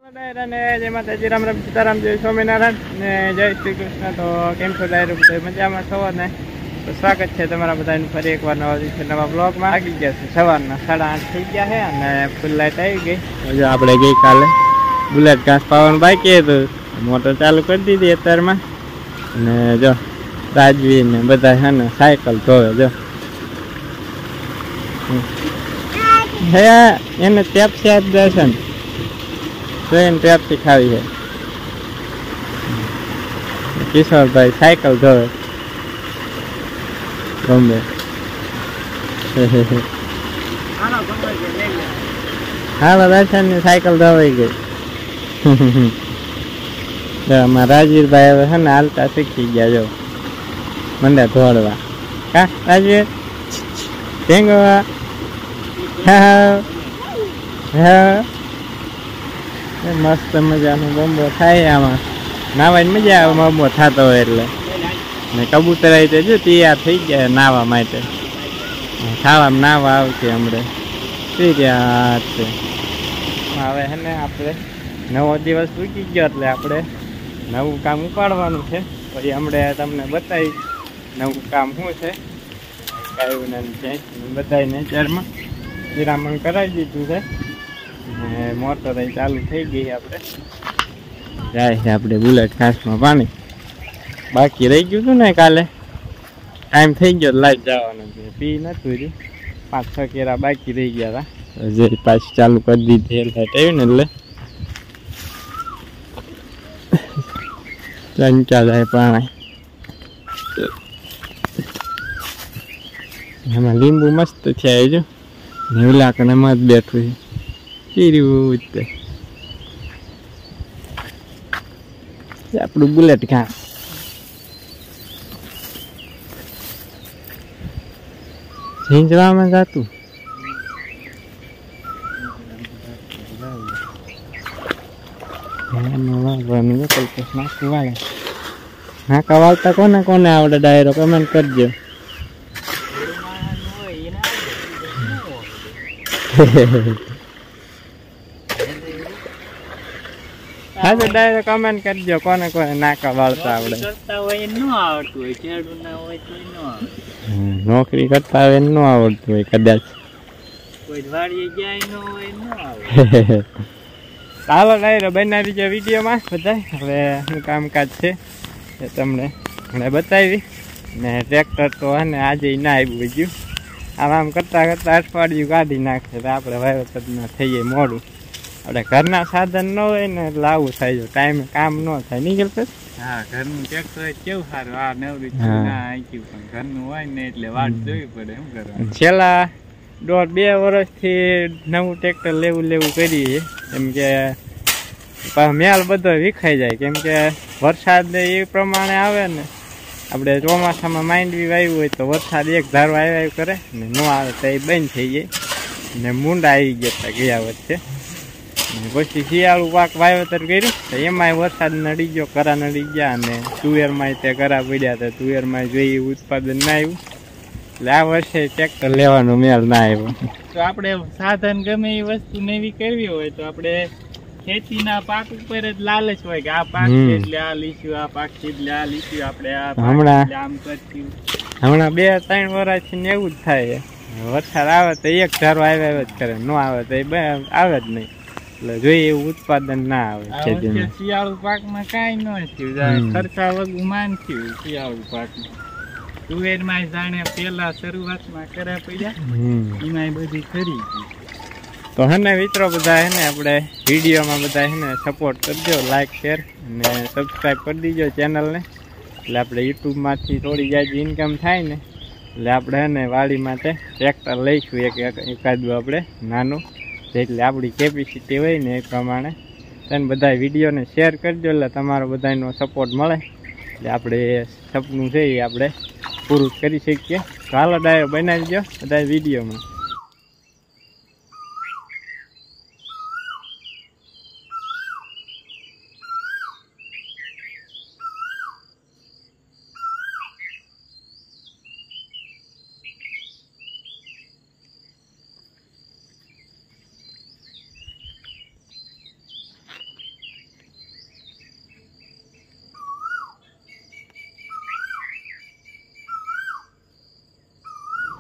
જય માતાજી, રામ રામ, સીતારામ, જય સ્વામિનારાયણ ને જય શ્રી કૃષ્ણ. તો કેમ છો ડાયરો બધા મજામાં છો ને? તો સ્વાગત છે તમારા બધાનું ફરી એકવાર નવા દિવસે નવા બ્લોગમાં. આગી ગયા છે સવારના 8:30 થઈ ગયા છે અને ફૂલ લાઈટ આવી ગઈ. હજુ આપણે ગઈકાલે બુલેટ ઘાસ પાવાનું બાકી હતું, મોટર ચાલુ કરી દીધી અત્યારમાં. અને જો રાજવી ને બધા છે ને સાયકલ ધોવે. જો હે એને પેપ્સી આપી દેશે ને ટ્રેન પેપ્સી ખાવી છે. કિશોરભાઈ સાયકલ ધોવે ગમે. હાલો દર્શન ની સાયકલ ધોવાઈ ગઈ. અમારા રાજવીરભાઈ હવે છે ને હાલતા શીખી ગયા. જો મંડે ધોડવા. કા રાજવીર ઢેંગવા. હા મસ્ત મજાનો બોમ્બો થાય. આમાં નાવાની મજા આવે, બોમ્બો થતો હોય એટલે. ને કબૂતર આવી જો તૈયાર થઈ ગયા નાવા માટે. ખાવામાં નાવા આવશે હમણાં. થઈ ગયા છે હવે હે ને આપણે નવો દિવસ ઉગી ગયો એટલે આપણે નવું કામ ઉપાડવાનું છે. પછી હમણાં તમને બતાવી નવું કામ શું છે. કાયું છે બધાને ચરમાં વિરામણ કરાવી દીધું છે. મોટર અહીં ચાલુ થઈ ગઈ. આપણે જાય છે આપણે બુલેટ ઘાસમાં પાણી. બાકી રહી ગયું હતું ને કાલે ટાઈમ થઈ ગયો લાઈટ જવાનું છે. પી નતું રહ્યું, 5-6 કેરા બાકી રહી ગયા હતા. જે પાછી ચાલુ કરી દીધી લાઈટ આવી ને એટલે ચંચા જાય પાણી. એમાં લીંબુ મસ્ત છે જો નેવલાકને મત બેઠું છે. આપણું બુલેટ ઘાસ ઝીંઝવામાં જતું. નાકા વાળતા કોને કોને આવડે ડાયરો કમેન્ટ કરજો. હા તો ડાયરેક્ટ કમેન્ટ કરજો કોને કોને નાકા વાળતા આવડે. નોકરી કરતા હોય ન આવડતું હોય કદાચ. ચાલો ડાયરો બનાવી દીધો વિડીયોમાં બધા. હવે શું કામકાજ છે એ તમને બતાવી. ને ટ્રેક્ટર તો હે ને આજે ના આવ્યું ગયું. આમ કરતાં કરતાં અઠવાડિયું કાઢી નાખશે તો આપણે વાવેતરમાં થઈએ મોડું. આપણે ઘરના સાધન ન હોય ને એટલે આવું થાય. ટાઈમે કામ ન થાય. નીકળશે. હા ઘરનું ટ્રેક્ટર હોય કેવું સારું. આ નવરી પણ ઘરનું હોય ને એટલે વાટ જોવી પડે. શું કરવાનું? છેલ્લા 1.5-2 વર્ષથી નવું ટ્રેક્ટર લેવું કરીએ. કેમ કે મેલ બધો વિખાઈ જાય. કેમ કે વરસાદ એ પ્રમાણે આવે ને. આપણે ચોમાસામાં માંડવી વાવ્યું હોય તો વરસાદ એક ધારો આવ્યા કરે ને ન આવે તો એ બંધ થઈ જાય. ને મૂંડા આવી ગયા ગયા વચ્ચે. પછી શિયાળું પાક વાવેતર કર્યું તો એમાંય વરસાદ નડી ગયો, કરા નડી ગયા. અને તુવેરમાં તે કરા પડ્યા હતા. તુવેરમાં જોઈએ ઉત્પાદન ના આવ્યું. એટલે આ વર્ષે ટ્રેક્ટર લેવાનો મેળ ના આવ્યો. તો આપણે સાધન ગમે એ વસ્તુ નવી કરવી હોય તો આપણે ખેતીના પાક ઉપર જ લાલચ હોય કે આ પાક છે એટલે આ લીધું, આ પાક છે એટલે આ લીધું. આપણે આ આમ કરશું. હમણાં 2-3 વર્ષથી ને એવું જ થાય. વરસાદ આવે તો એક ધારો આવ્યા જ કરે, ન આવે તો આવે જ નહીં. એટલે જોઈએ એવું ઉત્પાદન ના આવે. શિયાળુ પાકમાં કઈ ન થયું. ખર્ચા વગર માન થયું શિયાળુ પાકમાં. તુવેરમાં જાણે પેલા શરૂઆતમાં કર્યા પડ્યા એમાં બધી ખરી ગઈ. તો હે ને મિત્રો બધા હે ને આપણે વિડીયોમાં બધા હે ને સપોર્ટ કરજો, લાઈક શેર અને સબસ્ક્રાઈબ કરી દીજો ચેનલને. એટલે આપણે યુટ્યુબમાંથી થોડી જાજી ઇન્કમ થાય ને એટલે આપણે હે ને વાડી માટે ટ્રેક્ટર લઈશું એકાદું આપણે નાનું. એટલે આપણી કેપેસિટી હોય ને એ પ્રમાણે તમે બધા વિડીયોને શેર કરજો. એટલે તમારો બધાનો સપોર્ટ મળે એટલે આપણે સપનું છે એ આપણે પૂરું કરી શકીએ. તો હાલો ડાયરો બનાવી દો બધા વિડીયોમાં.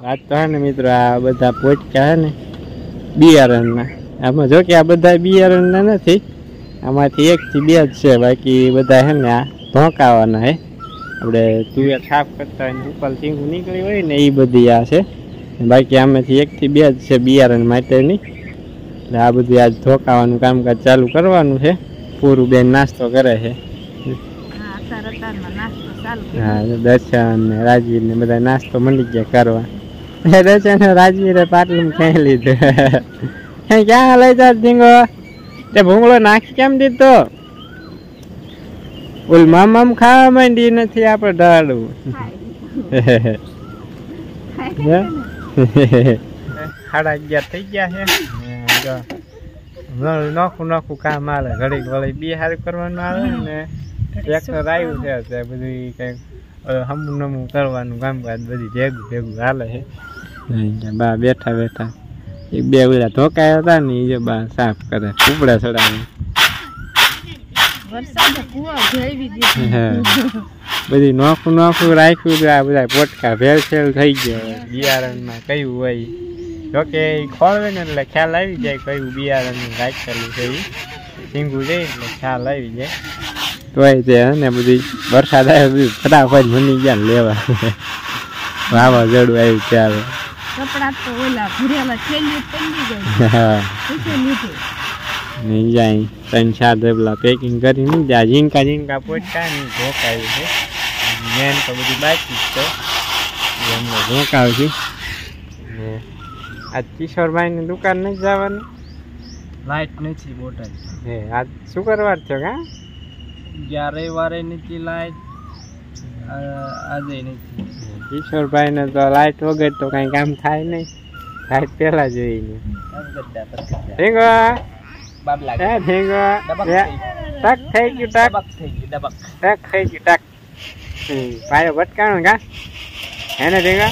આજ તો હે ને મિત્રો આ બધા પોચકા હે ને બિયારણના, આમાં જો કે આ બધા બિયારણના નથી, આમાંથી 1 થી 2 જ છે, બાકી બધા હે ને આ ધોકાવાના હે. આપણે તુવેર સાફ કરતા હોય ઉપર ટીંગું નીકળી હોય ને એ બધી આ છે, બાકી આમાંથી 1 થી 2 જ છે બિયારણ માટેની. એટલે આ બધું આજ ધોકાવાનું કામકાજ ચાલુ કરવાનું છે. પૂરું બેન નાસ્તો કરે છે. હા, દર્શન ને રાજવીર ને બધા નાસ્તો મળી ગયા કરવા. દર્શન રાજવીરે પાટલું ક્યાંય લીધું. ક્યાં લઈ જા ઢીંગો? તે ભૂંગળો નાખી કેમ દીધો? ઓલ મામ ખાવા માંડી નથી આપણે ઢાળું. 11:30 થઈ ગયા છે. નોખું કામ આવે, ઘડીક વળી બી હારું કરવાનું આવે ને ટ્રેક્ટર આવ્યું છે તે બધું કંઈક હમું નમું કરવાનું કામકાજ બધી ભેગું હાલે છે. બા બેઠા 1-2 ઓલા ધોકાયા હતા ને એ બા સાફ કરે, ઉપડા ચડાવે. બધી નોખું રાખ્યું. આ બધા પોટકા ભેળસેળ થઈ ગયો બિયારણમાં કયું હોય. જોકે ખોળવે ને એટલે ખ્યાલ આવી જાય કયું બિયારણ રાખેલું છે. એ સીંગું જાય એટલે ખ્યાલ આવી જાય. તોય તે ને બધી વરસાદ આવ્યો બધું ફટાફટ મની ગયા લેવા. વાવાઝોડું આવ્યું ત્યારે નહીં જાય 3-4 ડબલા પેકિંગ કરીને જાય. ઝીંકા પોચકા ને ધોકાયું છે. મેન તો બધું બાકી જ છે, એમને ધોકાવ છું. આજ કિશોરભાઈની દુકાન નથી જવાની, લાઈટ નથી બોટાદ. આજ શુક્રવાર થયો કા? રવિવારે નથી લાઈટ, આજે નથી. કિશોરભાઈને તો લાઈટ વગર તો કઈ કામ થાય નહીં, લાઈટ પેલા જોઈને. પાયો ભટકાણો કા એને ભેગા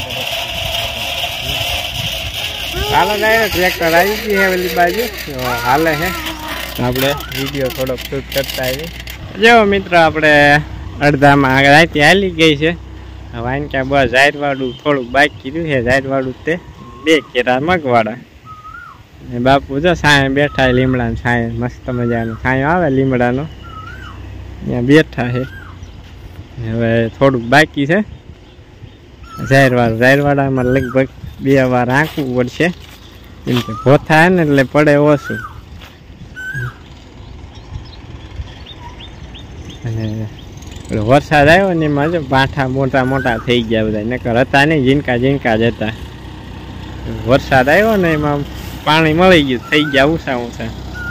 હાલો જાય. ટ્રેક્ટર આવી ગઈ છે ઓલી બાજુ હાલે છે. આપણે વિડીયો થોડોક શૂટ કરતા આવીએ. જો મિત્રો આપણે અડધામાં રાતે હાલી ગઈ છે. વાઈન ક્યાં બસ જાહેરવાળું થોડુંક બાકી રહ્યું છે. જાહેરવાળું તે 2 કેરા મગવાડા. બાપુ જો સાંય બેઠા લીમડાનો છાંય, મસ્ત મજાનો છાંયો આવે લીમડાનો, ત્યાં બેઠા છે. હવે થોડુંક બાકી છે જાહેરવાળામાં લગભગ 2 વાર આંકવું પડશે, કેમ કે ભોથા ને એટલે પડે ઓછું. અને વરસાદ આવ્યો ને એમાં જો પાઠા મોટા થઈ ગયા બધા, નકર હતા નહીં, ઝીંકા જ હતા. વરસાદ આવ્યો ને એમાં પાણી મળી ગયું, થઈ ગયા ઊંચા.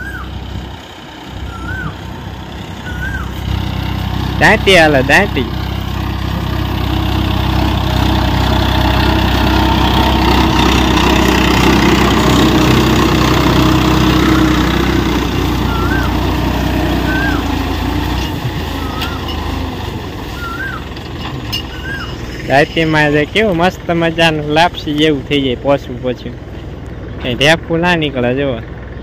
દાંતી હાલે દાંતી. દાંતીમાં કેવું મસ્ત મજાનું લાપસી જેવું થઈ જાય, પોછું કઈ ઢેફું ના નીકળે. જુઓ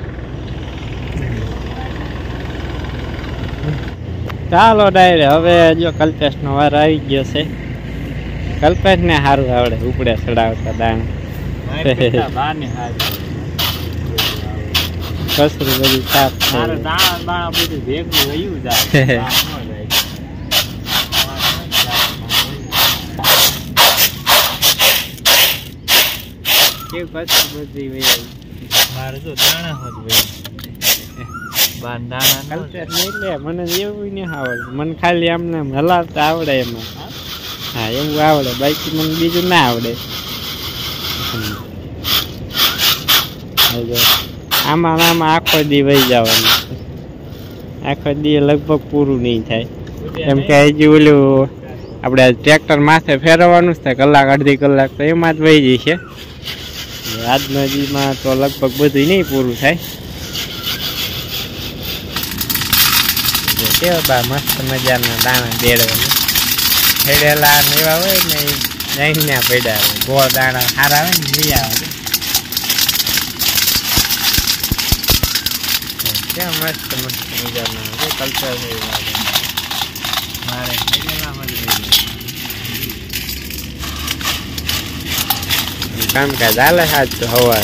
ચાલો ડાયરે હવે જો કલ્પેશનો વાર આવી ગયો છે. કલ્પેશને સારું આવડે ઉપડે ચડાવતા દાણ. કસરું બધું સાફ બધું ભેગું વયું જાય. મારે તો દાણા હોત મને એવું નહીં આવડે, મને ખાલી આમને હલાવતા આવડે એમાં. હા એવું આવડે, બાકી મને બીજું ના આવડે. આમાં આખો દી વહી જવાનું, આખો દી લગભગ પૂરું નહીં થાય, કેમ કે હજી ઓલું આપણે ટ્રેક્ટર માથે ફેરવવાનું જ થાય, કલાક અડધી કલાક તો એમાં જ વહી જશે. આજના દીમાં તો લગભગ બધું નહીં પૂરું થાય. કેવા બા મસ્ત મજાના દાણા બેડવાના હેડેલા ને એવા હોય ને એ નહીં પડ્યા હોય. ગોળ દાણા સારા હોય ને લઈ આવે. કેવા મસ્ત મજાના કલ્ચર મારે હેડેલામાં કામકાજ હાલે આજ તો સવાર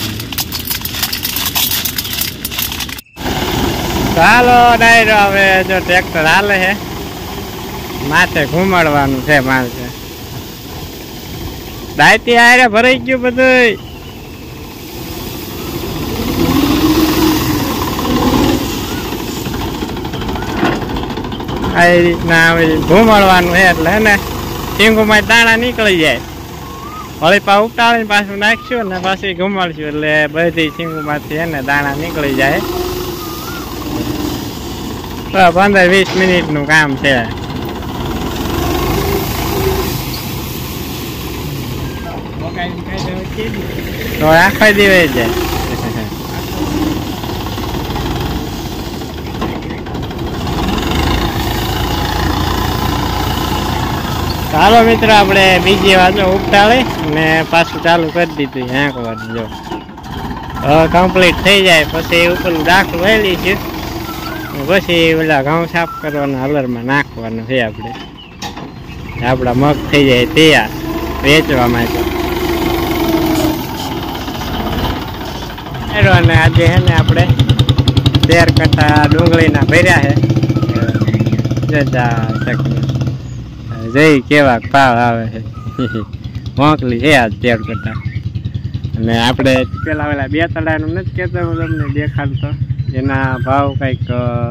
ચાલો ડાયરો હવે જો ટ્રેક્ટર હાલે છે માથે ઘુમાડવાનું છે માણસે દાયતી આરે ભરાઈ ગયું બધું આ રીતના ઘુમાડવાનું છે એટલે હે ને ટીંગુમાં દાણા નીકળી જાય વળી પા ઉતાળીને પાછું નાખશું ને પાછી ઘુમાડશું એટલે બધી ટીંગુમાંથી હે ને દાણા નીકળી જાય 15-20 મિનિટનું કામ છે તો આખા દિવસ જાય ચાલો મિત્રો આપણે બીજી વાત ઉપટાળી ને પાછું ચાલુ કરી દીધું આંકવાનું જો હવે કમ્પ્લીટ થઈ જાય પછી ઉપરનું દાખલું વહેલી છે પછી ઓલા ઘઉં સાફ કરવાના હલરમાં નાખવાનું છે આપણે આપણા મગ થઈ જાય તૈયાર વેચવા માટે અને આજે છે ને આપણે 13 કટ્ટા ડુંગળીના ભર્યા છે જઈ કેવા ભાવ આવે છે મોકલી છે આજ 13 કટ્ટા અને આપણે પેલા ઓલા 2 તળાનું નથી કહેતો હું તમને દેખાડતો એના ભાવ કંઈક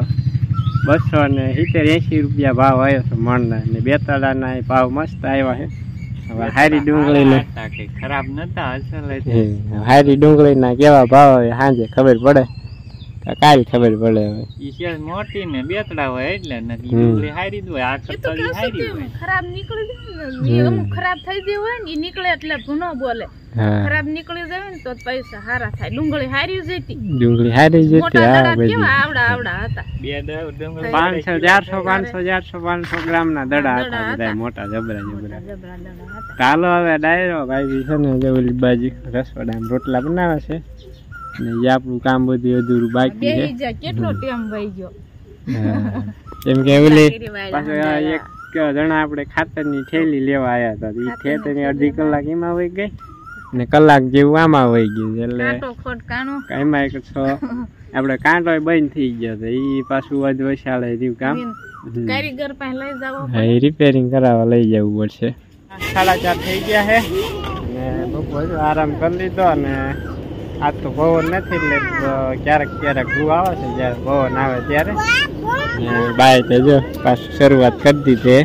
270-80 રૂપિયા ભાવ આવ્યો છે મણના ને 2 તળાના ભાવ મસ્ત આવ્યા છે હવે હારી ડુંગળીના ખરાબ નતા અસલ હારી ડુંગળીના કેવા ભાવ આવે સાંજે ખબર પડે કાલ ખબર પડે હવે ઈ છે મોટી ને બેતડા હોય એટલે નથી ડુંગળી હારી જ હોય આ કરતા હારી હોય ખરાબ નીકળી જાય ને અમુક ખરાબ થઈ ગઈ હોય ને ઈ નીકળે એટલે ભૂનો બોલે ખરાબ નીકળી જાય ને તો પૈસા હારા થાય ડુંગળી હારી જતી હા બધી આવડા હતા બે ડુંગળી 500-400 ગ્રામના દડા હતા બધા મોટા જબરા ચાલો હવે ડાયરો ભાઈ છે ને જે ઓલી બાજુ રસોડામાં રોટલા બનાવે છે ને એ આપણું કામ બધું અધૂરું બાકી છે કેટલો ટાઈમ વહી ગયો કેમ કે ઓલી પાછો એક જણા આપણે ખાતરની થેલી લેવા આવ્યા હતા એ થેલી અડધી કલાક એમાં વહી ગઈ ને કલાક જેવું આમાં વહી ગયું એટલે એમાં એક આપણે કાંટો બંધ થઈ ગયો હતો એ પાછું વધ વસાડે રહ્યું કામ કારીગર પાસે લઈ જાવ એ રિપેરિંગ કરાવવા લઈ જવું પડશે 4:30 થઈ ગયા છે ને બપોર આરામ કરી લીધો અને આજ તો પવન નથી એટલે ક્યારેક રૂ આવે છે જયારે પવન આવે ત્યારે બાય તે જો પાછું શરૂઆત કરી દીધી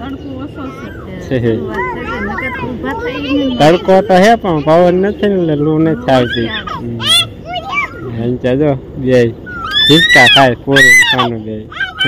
તડકો તો હે પણ પવન નથી એટલે લૂ નથી આવતી જો બે હિંચકા ખાય પૂરું ખાનું બે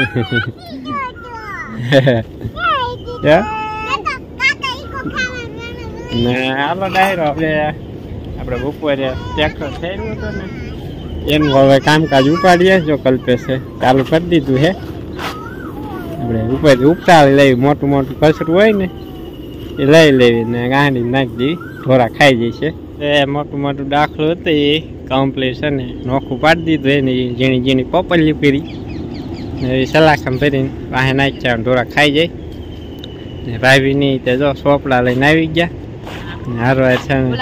ને હાલો ડાયરો આપણે બપોરે ટ્રેક્ટર થયેલું હતું ને એનું હવે કામકાજ ઉપાડીએ જો કલ્પેશે ચાલુ કરી દીધું છે આપણે ઉપર ઉપટાવી લેવી મોટું કચરું હોય ને એ લઈ લેવી ને ગાંડી નાખી દેવી ઢોરા ખાઈ જશે એ મોટું દાખલું હતું એ કમ્પ્લીટ છે ને નોખું પાડી દીધું એને ઝીણી પોપલી પીરી એ સલાખમ ભરીને વાહે નાખ્યા ઢોરા ખાઈ જાય ને ભાભીની તે જો સોપડા લઈને આવી ગયા હારવાર છે ને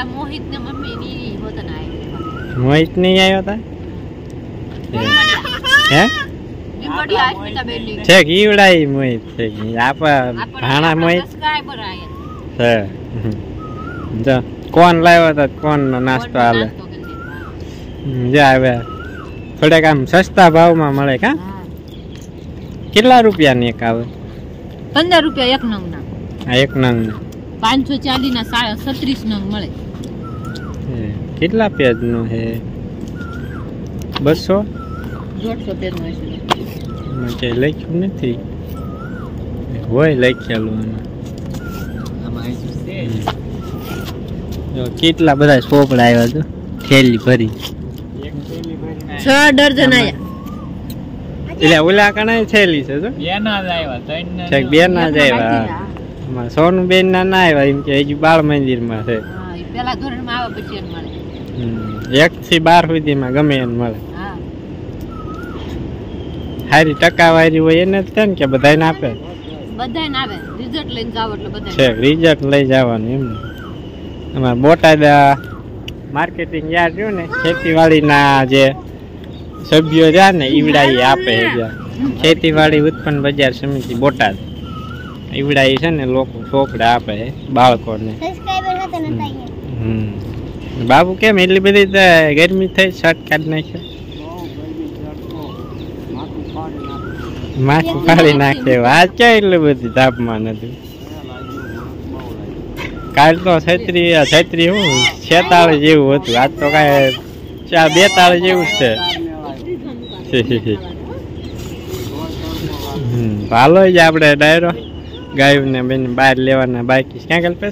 મોહિત નહીં આવ્યો હતા હે છે ઈવડાઈ મોહિત છે ભાણા મોહિત છે જો કોણ લાવ્યો હતો કોણ નો નાસ્તો હાલે જા હવે થોડેક આમ સસ્તા ભાવમાં મળે કા કેટલા રૂપિયાની એક આવે 15 રૂપિયા એક નંગ ના એક નંગ 540 ના 36 નંગ મળે કેટલા પેજ નો છે 200 પેજ નો છે લખ્યું નથી હોય લખેલું કેટલા બધા સોપડા આવ્યા તો થેલી ભરી 6 દર્જન આયા એટલે ઓલા કણાય થેલી છે તો બે ના જ આવ્યા સોનું બેન ના આવ્યા એમ કે હજુ બાળ મંદિર માં છે પેલા ધોરણ માં આવે પછી મળે 1 થી 12 સુધીમાં ગમે એને મળે હારી ટકાવારી હોય એને જ ને કે બધાને આપે બધાને આવે રિઝલ્ટ લઈને જાવ એટલે બધા છે રિઝલ્ટ લઈ જવાનું એમ અમારા બોટાદ માર્કેટિંગ યાર્ડ રહ્યું ને ખેતીવાડીના જે સભ્યો રહ્યા ને ઈવડા એ આપે ખેતીવાડી ઉત્પન્ન બજાર સમિતિ બોટાદ ઈવડા એ છે ને લોકો ચોપડા આપે બાળકોને. બાબુ કેમ એટલી બધી ગરમી થઈ શર્ટ કાઢી નાખ્યો માથું ફાડી નાખે આજ ક્યાં એટલું બધું તાપમાન હતું કાલ તો 36 હું 46 જેવું હતું આજ તો કાંઈ 42 જેવું જ છે. ભાલો જ આપણે ડાયરો ગાયું ને બેન બહાર લેવાના બાકી ક્યાં કલ્પેશ?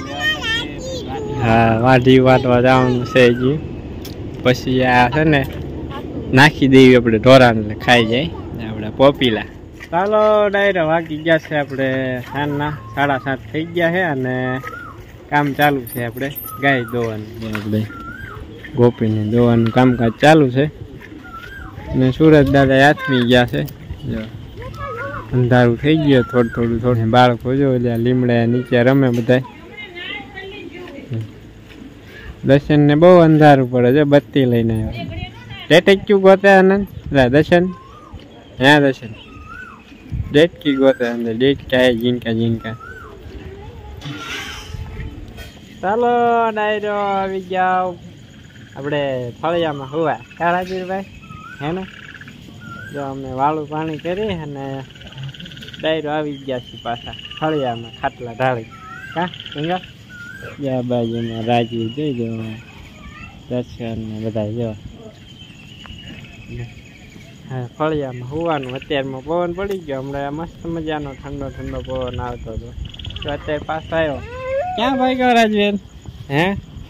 હા વાઢી વાટવા જવાનું છે હજી પછી આ છે ને નાખી દેવી આપણે ઢોરાને ખાઈ જાય આપણે પોપીલા. ચાલો ડાયરો વાગી ગયા છે આપણે સાંજના 7:30 થઈ ગયા છે અને કામ ચાલુ છે આપણે ગાય દોવાનું આપણે ગોપીને દોવાનું કામકાજ ચાલુ છે અને સુરત દાદા હાથમી ગયા છે જો અંધારું થઈ ગયું થોડું બાળકો જો લીમડા નીચે રમે બધા. દર્શન ને બહુ અંધારું પડે છે બત્તી લઈને આવ્યો ડેટેક્યુ ગોતે આનંદ દર્શન હા દર્શન ડેટકી ગોતે અંદર ડેટ કાય જીનકા. ચાલો ડાયરો આવી જાઓ આપણે ફળિયામાં હોવા કારાજીભાઈ હે ને જો અમે વાળું પાણી કરી અને ડાયરો આવી ગયા છીએ પાછા ફળિયામાં ખાટલા ઢાળી કા ગંગા યા બાજુમાં રાજીવ જોઈ જો દર્શન ને બધા જો હા ફળિયામાં હોવાનું અત્યારમાં પવન પડી ગયો હમણાં મસ્ત મજાનો ઠંડો પવન આવતો હતો તો અત્યારે પાછો આવ્યો. ક્યાં ભાઈ ગયો રાજવેન? હે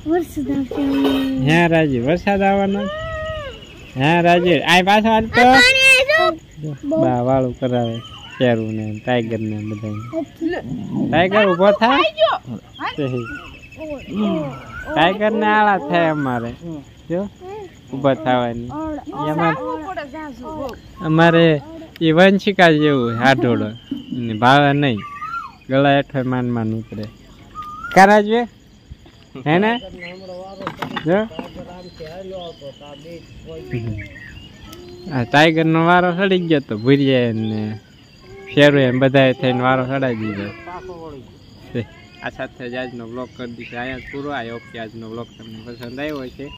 હા રાજીવ વરસાદ આવવાનો હા રાજીવ આ પાછો આવતો બા વાળું કરાવે શેરું ને ટાઈગર ને બધા ટાઈગર ઉભો થાય ટાઈગર ને આળા થાય અમારે જો ઉભા થવાની અમારે એ વંશિકા જેવું હાડોળો ભાવે નહીં ગળા હેઠો માન ઉતરે કરા જોઈએ હે ને જો ટાઈગર નો વારો સડી ગયો તો ભૂરિયા ને શેરું એમ બધા થઈને વારો સડાઈ દીધો. આ સાથે જ આજનો બ્લોગ કરી દીધો અહીંયા પૂરો. આ ઓકે આજનો બ્લોગ તમને પસંદ આવ્યો છે